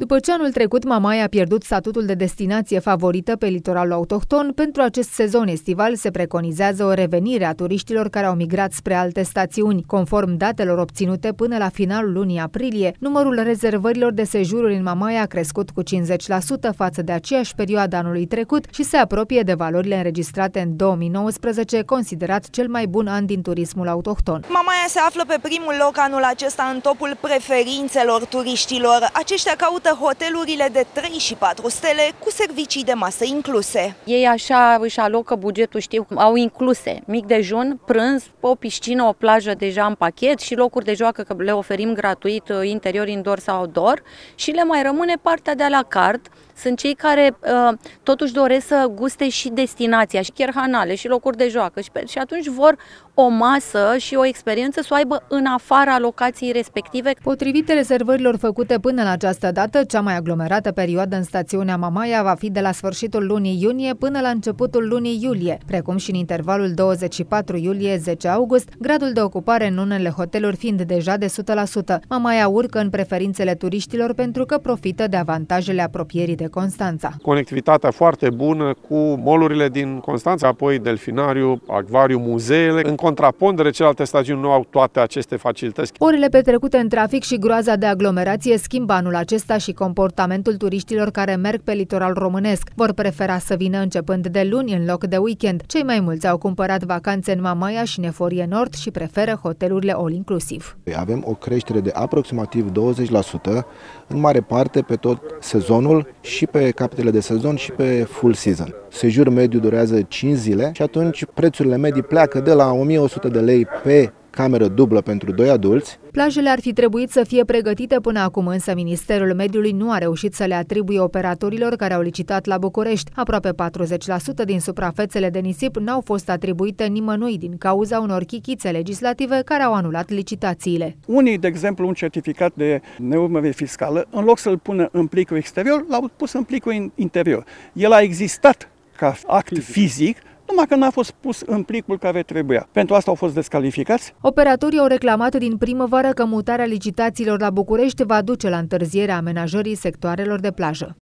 După ce anul trecut Mamaia a pierdut statutul de destinație favorită pe litoralul autohton, pentru acest sezon estival se preconizează o revenire a turiștilor care au migrat spre alte stațiuni. Conform datelor obținute până la finalul lunii aprilie, numărul rezervărilor de sejururi în Mamaia a crescut cu 50% față de aceeași perioadă anului trecut și se apropie de valorile înregistrate în 2019, considerat cel mai bun an din turismul autohton. Mamaia se află pe primul loc anul acesta în topul preferințelor turiștilor. Aceștia caută hotelurile de 3 și 4 stele cu servicii de masă incluse. Ei așa își alocă bugetul, știu, au incluse mic dejun, prânz, o piscină, o plajă deja în pachet și locuri de joacă, că le oferim gratuit interior, indoor sau outdoor, și le mai rămâne partea de a la carte. Sunt cei care totuși doresc să guste și destinația, și cherhanale, și locuri de joacă și atunci vor o masă și o experiență să o aibă în afara locației respective. Potrivit rezervărilor făcute până la această dată, cea mai aglomerată perioadă în stațiunea Mamaia va fi de la sfârșitul lunii iunie până la începutul lunii iulie, precum și în intervalul 24 iulie-10 august, gradul de ocupare în unele hoteluri fiind deja de 100%. Mamaia urcă în preferințele turiștilor pentru că profită de avantajele apropierii de Constanța. Conectivitatea foarte bună cu mall-urile din Constanța, apoi delfinariu, acvariu, muzeele. În contrapondere, celelalte stațiuni nu au toate aceste facilități. Orele petrecute în trafic și groaza de aglomerație schimbă anul acesta și comportamentul turiștilor care merg pe litoral românesc. Vor prefera să vină începând de luni în loc de weekend. Cei mai mulți au cumpărat vacanțe în Mamaia și în Eforie Nord și preferă hotelurile all-inclusiv. Avem o creștere de aproximativ 20%, în mare parte pe tot sezonul, și pe capitele de sezon și pe full season. Sejur mediu durează 5 zile și atunci prețurile medii pleacă de la 1100 de lei pe cameră dublă pentru 2 adulți. Plajele ar fi trebuit să fie pregătite până acum, însă Ministerul Mediului nu a reușit să le atribuie operatorilor care au licitat la București. Aproape 40% din suprafețele de nisip n-au fost atribuite nimănui din cauza unor chichițe legislative care au anulat licitațiile. Unii, de exemplu, un certificat de neurmărire fiscală, în loc să-l pună în plicul exterior, l-au pus în plicul interior. El a existat ca act fizic, numai că n-a fost pus în plicul care trebuia. Pentru asta au fost descalificați. Operatorii au reclamat din primăvară că mutarea licitațiilor la București va duce la întârzierea amenajării sectoarelor de plajă.